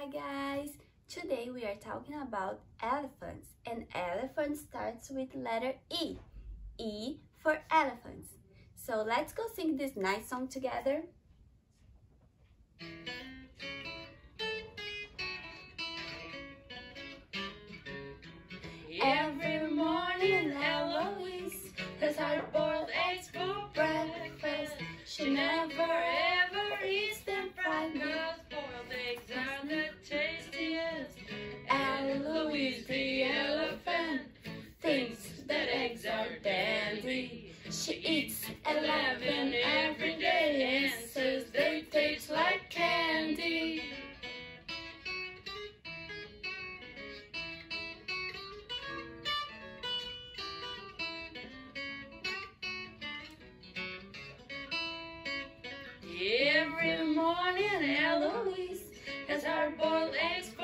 Hi guys! Today we are talking about elephants, and elephant starts with letter E. E for elephants. So let's go sing this nice song together. Every morning Eloise has hard-boiled eggs for breakfast. She never ever eats them fried, 'cause boiled eggs are the tastiest. Eloise the elephant thinks that eggs are dandy. She eats 11 every day and says they taste like candy. Every morning Eloise has hard-boiled eggs